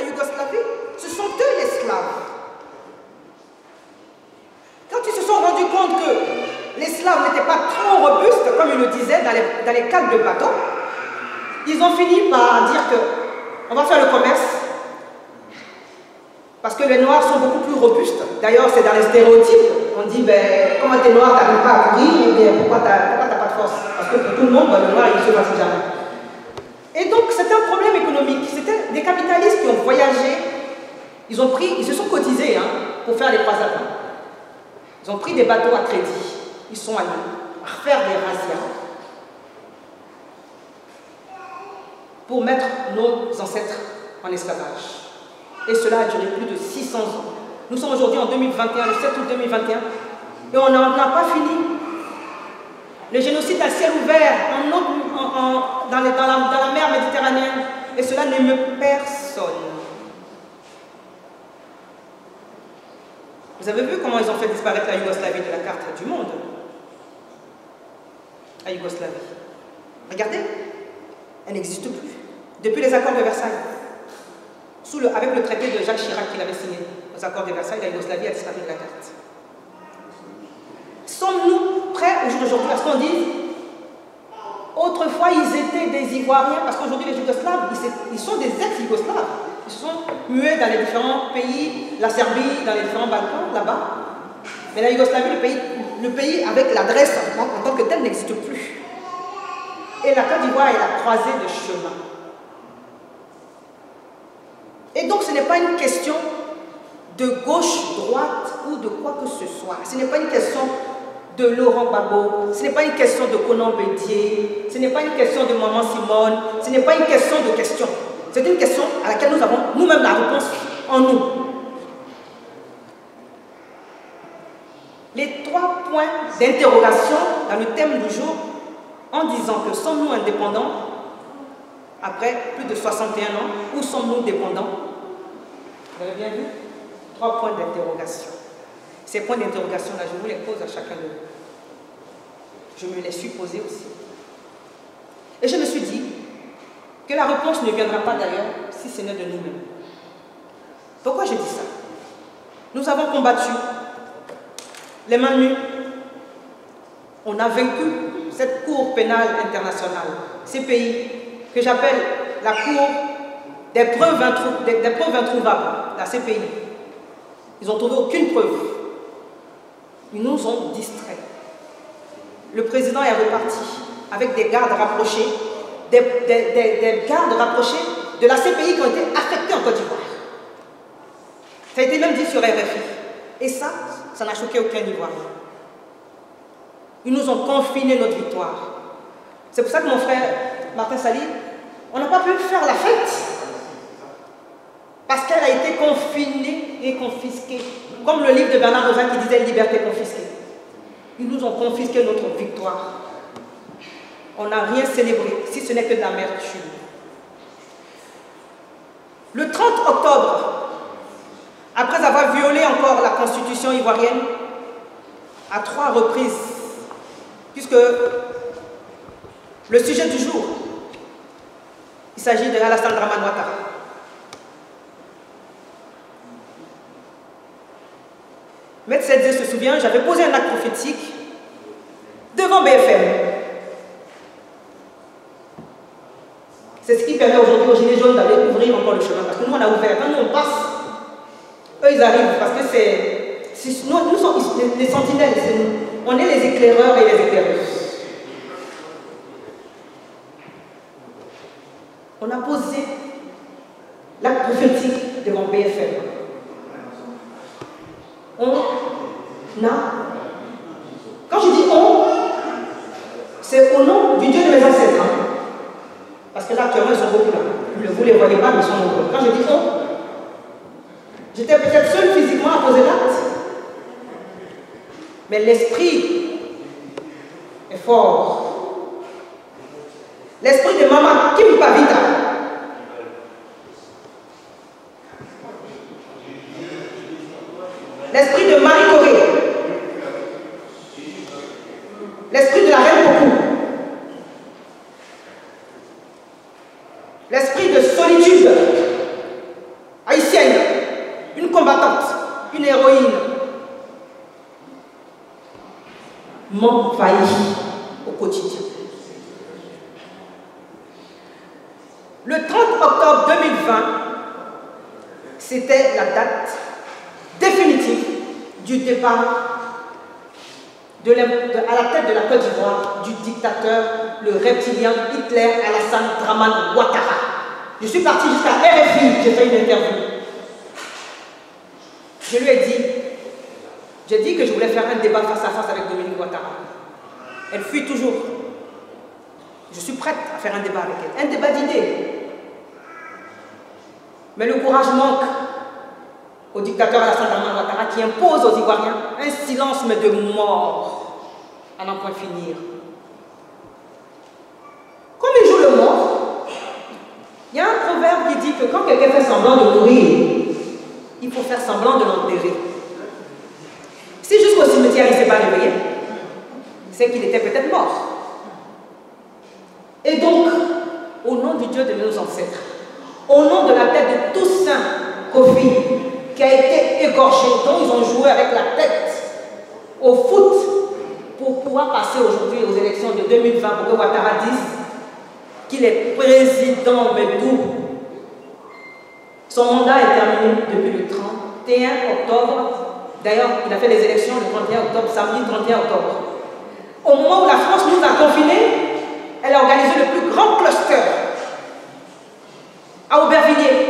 Yougoslavie, ce sont eux les Slaves. Quand ils se sont rendus compte que les Slaves n'étaient pas trop robustes, comme ils le disaient dans les cales de bateaux, ils ont fini par dire qu'on va faire le commerce, parce que les Noirs sont beaucoup plus robustes. D'ailleurs, c'est dans les stéréotypes. On dit, ben, comment t'es Noir, t'arrives pas à courir, ou bien pourquoi t'as pas de force? Parce que pour tout le monde, ben, le Noir, il ne se passe jamais. Et donc, c'était un problème économique. C'était des capitalistes qui ont voyagé. Ils se sont cotisés pour faire les croisades. Ils ont pris des bateaux à crédit. Ils sont allés faire des razzias pour mettre nos ancêtres en esclavage. Et cela a duré plus de 600 ans. Nous sommes aujourd'hui en 2021, le 7 août 2021, et on n'en a pas fini. Le génocide à ciel ouvert dans la mer Méditerranéenne, et cela n'émeut personne. Vous avez vu comment ils ont fait disparaître la Yougoslavie de la carte du monde? La Yougoslavie. Regardez, elle n'existe plus. Depuis les accords de Versailles. Avec le traité de Jacques Chirac qu'il avait signé aux accords de Versailles, la Yougoslavie a disparu de la carte. Sommes-nous prêts au jour d'aujourd'hui à ce qu'on dise autrefois ils étaient des Ivoiriens, parce qu'aujourd'hui les Yougoslaves, ils sont des ex-Yougoslaves. Ils sont muets dans les différents pays, la Serbie, dans les différents Balkans, là-bas. Mais la Yougoslavie, le pays avec l'adresse en tant que tel n'existe plus. Et la Côte d'Ivoire est la croisée de chemin. Et donc ce n'est pas une question de gauche, droite ou de quoi que ce soit. Ce n'est pas une question de Laurent Gbagbo, ce n'est pas une question de Conan Bédier, ce n'est pas une question de Maman Simone, ce n'est pas une question de question. C'est une question à laquelle nous avons nous-mêmes la réponse en nous. Les 3 points d'interrogation dans le thème du jour, en disant que sommes-nous indépendants après plus de 61 ans, ou sommes-nous dépendants? Vous avez bien vu? 3 points d'interrogation. Ces points d'interrogation-là, je vous les pose à chacun de vous. Je me les suis posés aussi. Et je me suis dit que la réponse ne viendra pas d'ailleurs si ce n'est de nous-mêmes. Pourquoi je dis ça? Nous avons combattu les mains nues. On a vaincu cette Cour pénale internationale, ces pays que j'appelle la Cour des preuves introuvables, la CPI. Ils n'ont trouvé aucune preuve. Ils nous ont distraits. Le président est reparti avec des gardes rapprochés, des gardes rapprochés de la CPI qui ont été affectés en Côte d'Ivoire. Ça a été même dit sur RFI. Et ça n'a choqué aucun Ivoirien. Ils nous ont confiné notre victoire. C'est pour ça que mon frère Martin Sali, on n'a pas pu faire la fête. Parce qu'elle a été confinée et confisquée. Comme le livre de Bernard Rosa qui disait liberté confisquée. Ils nous ont confisqué notre victoire. On n'a rien célébré, si ce n'est que de l'amertume. Le 30 octobre, après avoir violé encore la constitution ivoirienne, à 3 reprises, puisque le sujet du jour, il s'agit de Alassane Dramane Ouattara. Maître Sedze se souvient, j'avais posé un acte prophétique devant BFM. C'est ce qui permet aujourd'hui aux Gilets jaunes d'aller ouvrir encore le chemin. Parce que nous, on a ouvert. Quand nous, on passe, eux, ils arrivent. Parce que nous sommes les sentinelles. On est les éclaireurs et les éclaireuses. On a posé l'acte prophétique devant BFM. Quand je dis on, c'est au nom du Dieu de mes ancêtres. Parce que là, actuellement, ils sont beaucoup là. Vous ne les voyez pas, mais ils sont nombreux. Quand je dis on, j'étais peut-être seule physiquement à poser l'acte. Mais l'esprit est fort. L'esprit de Maman Kim Pavita. L'esprit de Marie Corée. L'esprit de la reine Coco. L'esprit de solitude m'envahit au quotidien. Le 30 octobre 2020, c'était la date définitive du départ à la tête de la Côte d'Ivoire du dictateur, le reptilien Hitler Alassane Dramane Ouattara. Je suis parti jusqu'à RFI, j'ai fait une interview. Je lui ai dit, j'ai dit que je voulais faire un débat face à face avec Dominique Ouattara. Elle fuit toujours. Je suis prête à faire un débat avec elle, un débat d'idées. Mais le courage manque au dictateur Alassane Dramane Ouattara qui impose aux Ivoiriens un silence mais de mort à n'en point finir. Comme il joue le mort, il y a un proverbe qui dit que quand quelqu'un fait semblant de mourir, il faut faire semblant de l'enterrer. Si jusqu'au cimetière il ne s'est pas réveillé, c'est qu'il était peut-être mort. Et donc, au nom du Dieu de nos ancêtres, au nom de la tête de Toussaint Kofi, qui a été égorgé, dont ils ont joué avec la tête au foot pour pouvoir passer aujourd'hui aux élections de 2020 pour que Ouattara dise qu'il est président Médou. Son mandat est terminé depuis le 31 octobre. D'ailleurs, il a fait les élections le 31 octobre, samedi 31 octobre. Au moment où la France nous a confinés, elle a organisé le plus grand cluster à Aubervilliers.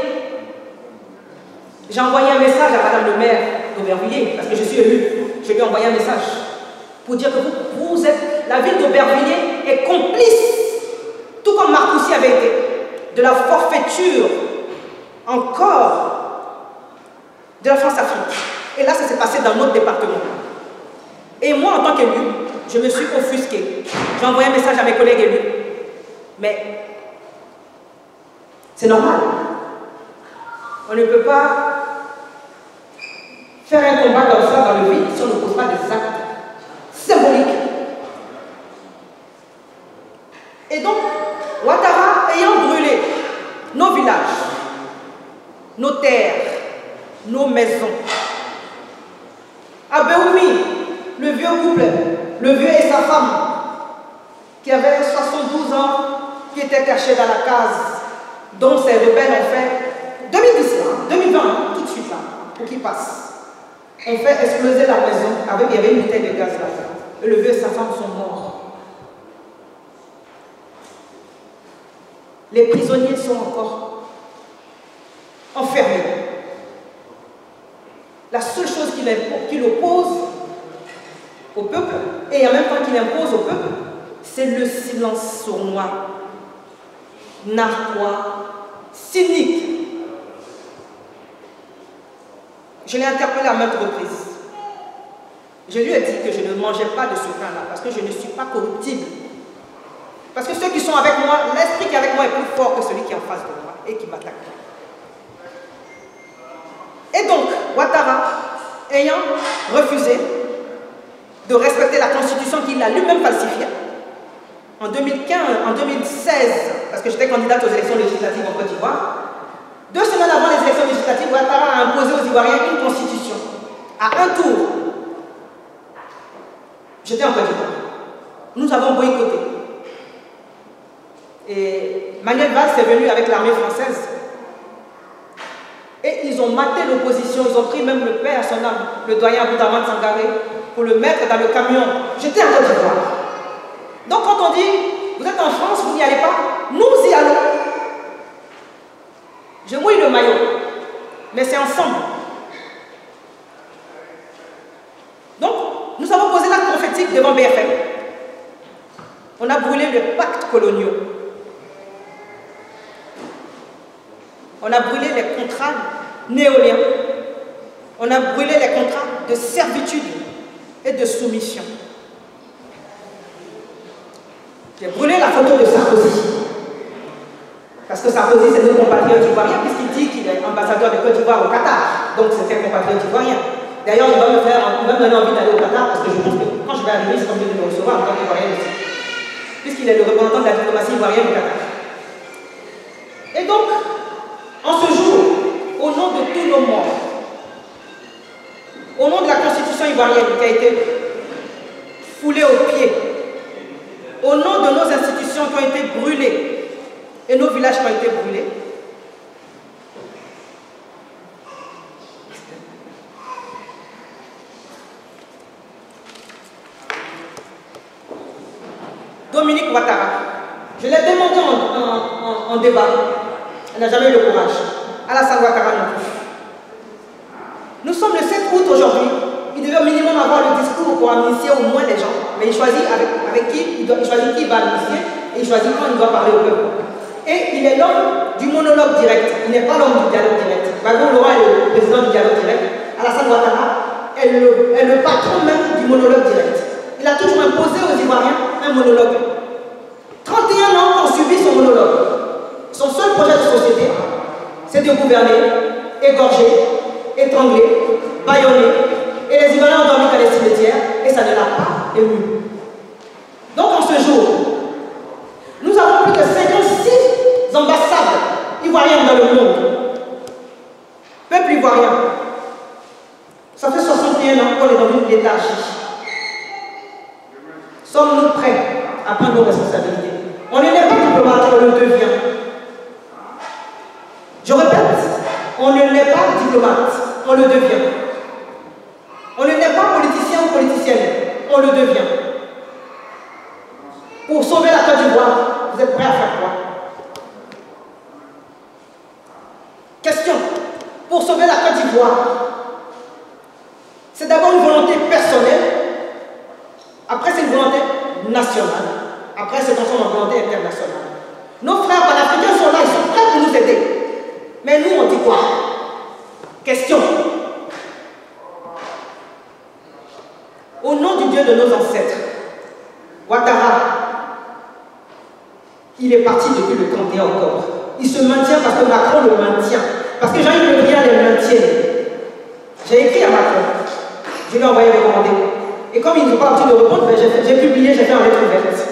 J'ai envoyé un message à Madame le maire d'Aubervilliers, parce que je suis élue. Je lui ai envoyé un message pour dire que vous êtes, la ville d'Aubervilliers est complice, tout comme Marcoussis avait été, de la forfaiture encore de la France-Afrique. Et là, ça s'est passé dans notre département. Et moi, en tant qu'élu, je me suis offusquée. J'ai envoyé un message à mes collègues élus. Mais c'est normal. On ne peut pas faire un combat comme ça dans le vide si on ne pose pas des actes symboliques. Et donc, Ouattara ayant brûlé nos villages, nos terres, nos maisons, à Béoumi, le vieux couple, le vieux et sa femme, qui avait 72 ans, qui était caché dans la case, dont ces rebelles ont fait 2020, tout de suite là, pour qu'ils passent. On fait exploser la maison, il y avait une bouteille de gaz là. Et le vieux et sa femme sont morts. Les prisonniers sont encore enfermés. La seule chose qu'il oppose au peuple, et en même temps qu'il impose au peuple, c'est le silence sournois, narquois, cynique. Je l'ai interpellé à maintes reprises. Je lui ai dit que je ne mangeais pas de ce pain-là, parce que je ne suis pas corruptible. Parce que ceux qui sont avec moi, l'esprit qui est avec moi est plus fort que celui qui est en face de moi et qui m'attaque. Et donc, Ouattara, ayant refusé de respecter la constitution qu'il a lui-même falsifiée, en 2016, parce que j'étais candidate aux élections législatives en Côte d'Ivoire, 2 semaines avant les élections législatives, Ouattara a imposé aux Ivoiriens une constitution à un tour. J'étais en Côte d'Ivoire. Nous avons boycotté. Et Manuel Valls est venu avec l'armée française. Et ils ont maté l'opposition, ils ont pris même le père à son âme, le doyen Aboudaman Sangaré, pour le mettre dans le camion. J'étais en Côte d'Ivoire. Donc quand on dit, vous êtes en France, vous n'y allez pas, nous y allons. Je mouille le maillot, mais c'est ensemble. Donc, nous avons posé l'acte prophétique devant BFM. On a brûlé les pactes coloniaux. On a brûlé les contrats néoliens. On a brûlé les contrats de servitude et de soumission. J'ai brûlé la photo de Sarkozy. Parce que Sarkozy, c'est notre compatriote ivoirien, puisqu'il dit qu'il est ambassadeur de Côte d'Ivoire au Qatar. Donc c'est un compatriote ivoirien. D'ailleurs, il va me donner envie d'aller au Qatar, parce que je pense que quand je vais arriver, c'est comme de me recevoir en tant qu'Ivoirien aussi. Puisqu'il est le représentant de la diplomatie ivoirienne au Qatar. Et donc, en ce jour, au nom de tous nos morts, au nom de la constitution ivoirienne qui a été foulée brûlés aux pieds, au nom de nos institutions qui ont été brûlées et nos villages qui ont été brûlés, Dominique Ouattara, je l'ai demandé en débat, elle n'a jamais eu le courage. Alassane Ouattara non plus. Nous sommes le 7 août aujourd'hui, il devait au minimum avoir le discours pour amnistier au moins les gens, mais il choisit avec qui, il choisit qui va amnistier et il choisit quand il doit parler au peuple. Et il est l'homme du monologue direct, il n'est pas l'homme du dialogue direct. Gbagbo Laurent est le président du dialogue direct, Alassane Ouattara est le patron même du monologue direct. Il a toujours imposé aux Ivoiriens un monologue. 31 ans ont subi son monologue. Son seul projet de société, c'est de gouverner, égorger, étrangler, bâillonner, et les Ivoiriens ont dormi dans les cimetières, et ça ne l'a pas ému. Donc en ce jour, nous avons plus de 56 ambassades ivoiriennes dans le monde. Peuple ivoirien, ça fait 61 ans qu'on est dans une léthargie. Sommes-nous prêts à prendre nos responsabilités? On n'est pas diplomate, on le devient. Je répète, on ne n'est pas diplomate, on le devient. On ne n'est pas politicien ou politicienne, on le devient. Pour sauver la Côte d'Ivoire, vous êtes prêts à faire quoi? Question. Pour sauver la Côte d'Ivoire, c'est d'abord une volonté personnelle, après c'est une volonté nationale, après c'est transforme en volonté internationale. Nos frères panafricains sont là, ils sont prêts pour nous aider. Mais nous, on dit quoi? Question. Au nom du Dieu de nos ancêtres, Ouattara, il est parti depuis le 31 octobre. Il se maintient parce que Macron le maintient. Parce que Jean-Yves Le Drian le maintient. J'ai écrit à Macron. Je lui ai envoyé recommander. Et comme il n'est pas obtenu de répondre, ben j'ai publié, j'ai fait un lettre ouverte.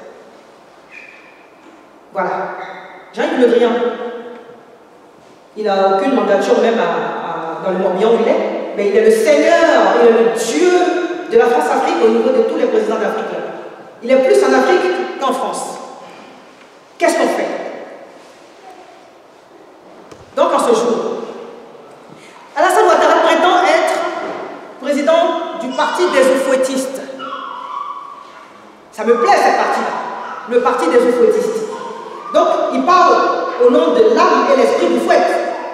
Voilà. Jean-Yves Le Drian, il n'a aucune mandature même dans le Morbihan où il est, mais il est le Seigneur, il est le Dieu de la France-Afrique au niveau de tous les présidents d'Afrique. Il est plus en Afrique qu'en France. Qu'est-ce qu'on fait? Donc en ce jour, Alassane Ouattara prétend être président du parti des oufouettistes. Ça me plaît cette partie-là, le parti des oufouettistes. Donc il parle au nom de l'âme et l'esprit du fouet.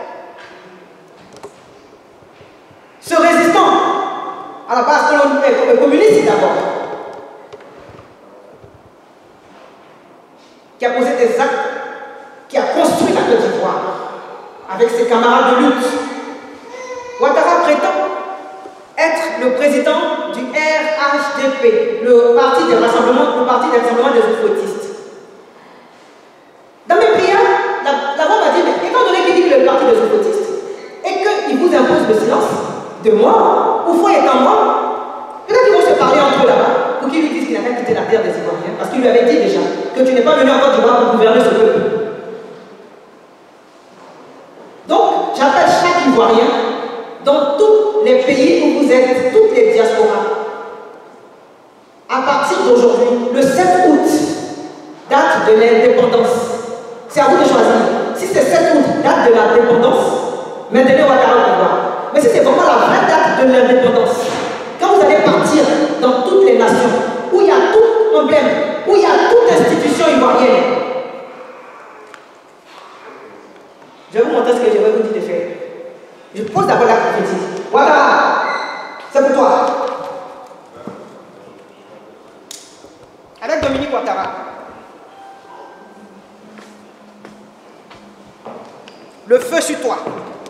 Ce résistant, à la base communiste d'abord, qui a posé des actes, qui a construit la Côte d'Ivoire avec ses camarades de lutte. Ouattara prétend être le président du RHDP, le parti des rassemblements des oufouettistes. Dans mes prières, la voix m'a dit, mais étant donné qu'il dit que le parti des oufouettistes et qu'il vous impose le silence, de moi, Oufouet est en moi, peut-être qu'ils vont se parler entre eux là-bas pour qu'ils lui disent qu'il n'a pas quitté la terre des Ivoiriens, parce qu'il lui avait dit déjà que tu n'es pas venu en Côte d'Ivoire pour gouverner ce peuple. Donc, j'appelle chaque Ivoirien dans tous les pays où vous êtes, toutes les diasporas, à partir d'aujourd'hui, le 7 août, date de l'indépendance. C'est à vous de choisir. Si c'est 7 août, date de l'indépendance, maintenez Ouattara au pouvoir. Mais si c'est vraiment la vraie date de l'indépendance, quand vous allez partir dans toutes les nations, où il y a tout emblème, où il y a toute institution ivoirienne, je vais vous montrer ce que je vais vous dire de faire. Je pose d'abord la prophétie. Voilà, c'est pour toi. Avec Dominique Ouattara. Le feu sur toi.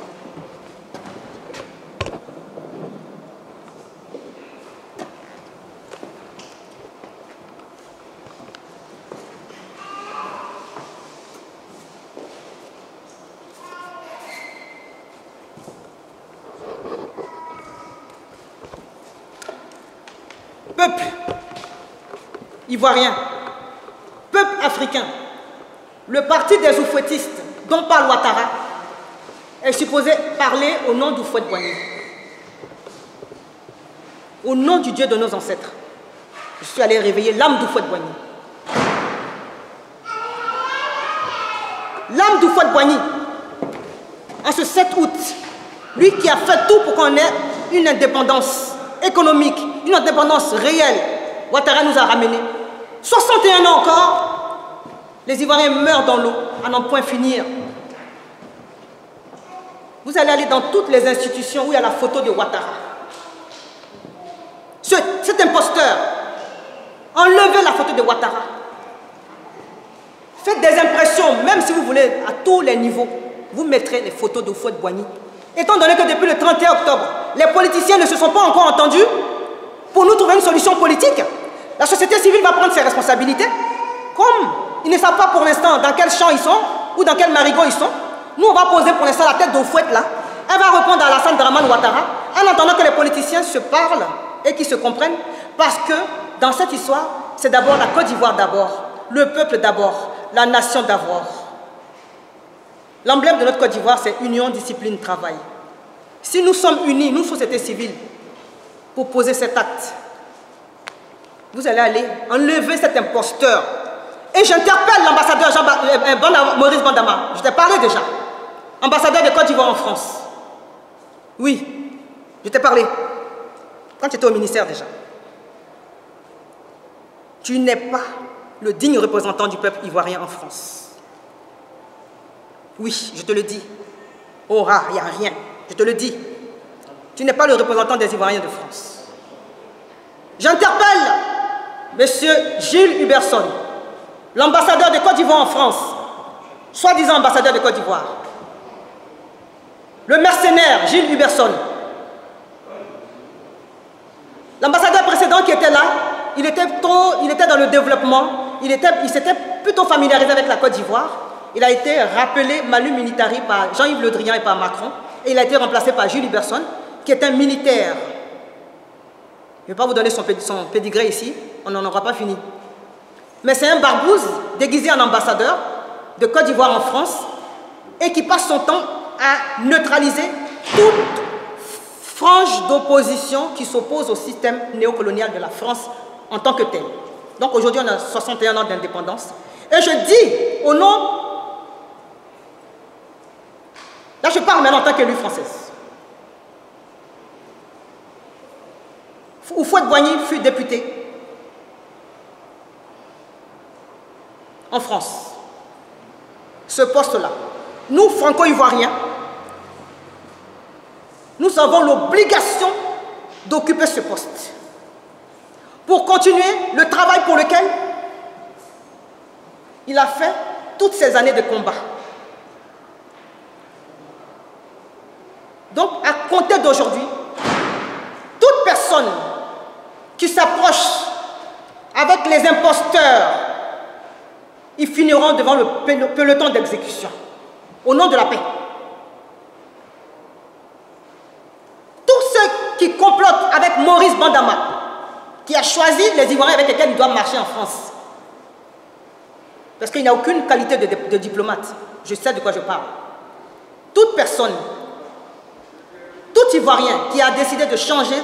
Peuple ivoirien, peuple africain, le parti des oufouettistes dont parle Ouattara est supposé parler au nom d'Houphouët-Boigny, au nom du Dieu de nos ancêtres. Je suis allé réveiller l'âme d'Houphouët-Boigny. L'âme d'Houphouët-Boigny, en ce 7 août, lui qui a fait tout pour qu'on ait une indépendance économique, une indépendance réelle, Ouattara nous a ramenés. 61 ans encore, les Ivoiriens meurent dans l'eau, à n'en point finir. Vous allez aller dans toutes les institutions où il y a la photo de Ouattara. Cet imposteur, enlevez la photo de Ouattara. Faites des impressions, même si vous voulez, à tous les niveaux. Vous mettrez les photos de Houphouët-Boigny. Étant donné que depuis le 31 octobre, les politiciens ne se sont pas encore entendus pour nous trouver une solution politique, la société civile va prendre ses responsabilités. Comme ils ne savent pas pour l'instant dans quel champ ils sont ou dans quel marigot ils sont, nous on va poser pour l'instant la tête d'Houphouët là. Elle va répondre à Alassane Dramane Ouattara en attendant que les politiciens se parlent et qu'ils se comprennent, parce que dans cette histoire, c'est d'abord la Côte d'Ivoire d'abord, le peuple d'abord, la nation d'abord. L'emblème de notre Côte d'Ivoire, c'est union, discipline, travail. Si nous sommes unis, nous, société civile, pour poser cet acte, vous allez aller enlever cet imposteur. Et j'interpelle l'ambassadeur Maurice Bandama. Je t'ai parlé déjà. Ambassadeur de Côte d'Ivoire en France. Oui, je t'ai parlé. Quand tu étais au ministère déjà. Tu n'es pas le digne représentant du peuple ivoirien en France. Oui, je te le dis. Oh, il n'y a rien. Je te le dis. Tu n'es pas le représentant des Ivoiriens de France. J'interpelle M. Gilles Huberson, l'ambassadeur de Côte d'Ivoire en France, soi-disant ambassadeur de Côte d'Ivoire. Le mercenaire Gilles Huberson. L'ambassadeur précédent qui était là, il était dans le développement, il s'était plutôt familiarisé avec la Côte d'Ivoire. Il a été rappelé Manu Militari par Jean-Yves Le Drian et par Macron, et il a été remplacé par Gilles Huberson, qui est un militaire. Je ne vais pas vous donner son pédigré ici, on n'en aura pas fini. Mais c'est un barbouze déguisé en ambassadeur de Côte d'Ivoire en France, et qui passe son temps à neutraliser toute frange d'opposition qui s'oppose au système néocolonial de la France en tant que tel. Donc aujourd'hui, on a 61 ans d'indépendance. Et je dis au nom... Là, je parle maintenant en tant qu'élue française. Houphouët-Boigny fut député en France. Ce poste-là. Nous, franco-ivoiriens, nous avons l'obligation d'occuper ce poste pour continuer le travail pour lequel il a fait toutes ces années de combat. Donc, à compter d'aujourd'hui, toute personne qui s'approche avec les imposteurs, ils finiront devant le peloton d'exécution, au nom de la paix. Tous ceux qui complotent avec Maurice Bandama, qui a choisi les Ivoiriens avec lesquels il doit marcher en France, parce qu'il n'a aucune qualité de diplomate, je sais de quoi je parle. Toute personne, tout Ivoirien qui a décidé de changer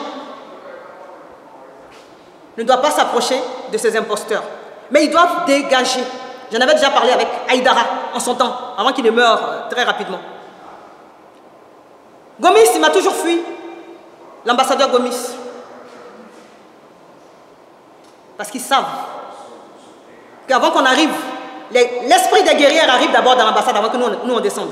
ne doit pas s'approcher de ces imposteurs. Mais ils doivent dégager. J'en avais déjà parlé avec Aïdara en son temps, avant qu'il ne meure très rapidement. Gomis, il m'a toujours fui. L'ambassadeur Gomis. Parce qu'ils savent qu'avant qu'on arrive, l'esprit des guerrières arrive d'abord dans l'ambassade avant que nous on descende.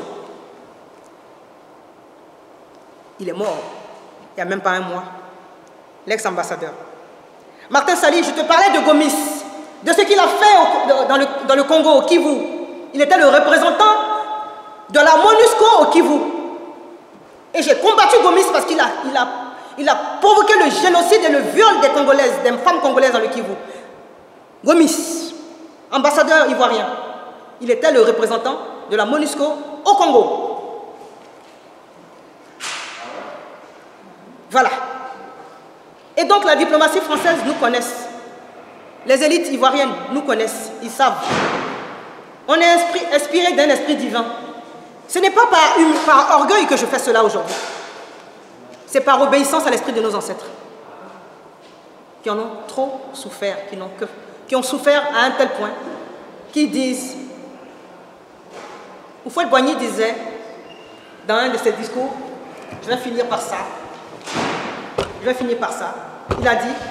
Il est mort, il n'y a même pas un mois, l'ex-ambassadeur. Martin Sali, je te parlais de Gomis, de ce qu'il a fait dans le Congo, au Kivu. Il était le représentant de la MONUSCO au Kivu. Et j'ai combattu Gomis parce qu'il a provoqué le génocide et le viol des Congolaises, des femmes congolaises dans le Kivu. Gomis, ambassadeur ivoirien, il était le représentant de la MONUSCO au Congo. Voilà. Et donc la diplomatie française nous connaisse. Les élites ivoiriennes nous connaissent, ils savent. On est inspiré d'un esprit divin. Ce n'est pas par orgueil que je fais cela aujourd'hui. C'est par obéissance à l'esprit de nos ancêtres. qui en ont trop souffert, qui ont souffert à un tel point, qui disent, Houphouët-Boigny disait dans un de ses discours, je vais finir par ça, il a dit,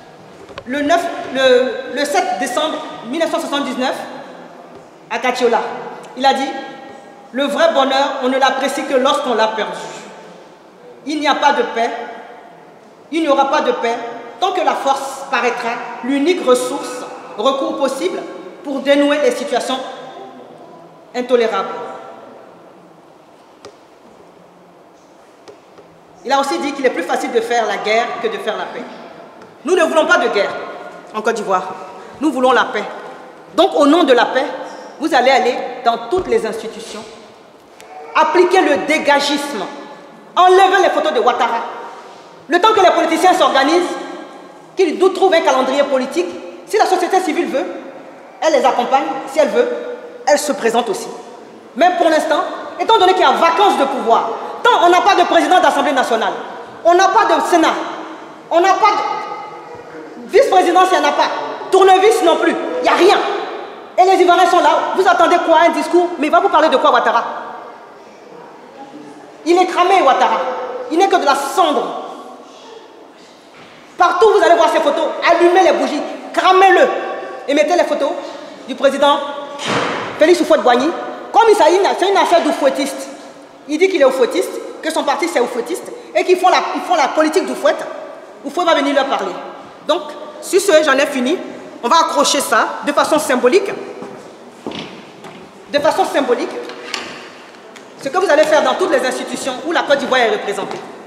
le 7 décembre 1979, à Katiola, il a dit, le vrai bonheur, on ne l'apprécie que lorsqu'on l'a perdu. Il n'y a pas de paix, il n'y aura pas de paix tant que la force paraîtra l'unique recours possible pour dénouer les situations intolérables. Il a aussi dit qu'il est plus facile de faire la guerre que de faire la paix. Nous ne voulons pas de guerre en Côte d'Ivoire. Nous voulons la paix. Donc, au nom de la paix, vous allez aller dans toutes les institutions, appliquer le dégagisme, enlever les photos de Ouattara. Le temps que les politiciens s'organisent, qu'ils trouvent un calendrier politique, si la société civile veut, elle les accompagne. Si elle veut, elle se présente aussi. Mais pour l'instant, étant donné qu'il y a vacance de pouvoir, tant on n'a pas de président d'Assemblée nationale, on n'a pas de Sénat, on n'a pas de vice-présidence, il n'y en a pas, tournevis non plus, il n'y a rien. Et les Ivoiriens sont là, vous attendez quoi, un discours? Mais il va vous parler de quoi, Ouattara? Il est cramé, Ouattara. Il n'est que de la cendre. Partout, vous allez voir ces photos, allumez les bougies, cramez-le et mettez les photos du président Félix Houphouët-Boigny. Comme il s'agit, c'est une affaire d'oufouettiste. Il dit qu'il est oufouettiste, que son parti c'est oufouettiste et qu'ils font la politique d'Oufouët. Oufouët va venir leur parler. Donc, sur ce, j'en ai fini. On va accrocher ça de façon symbolique. De façon symbolique. Ce que vous allez faire dans toutes les institutions où la Côte d'Ivoire est représentée.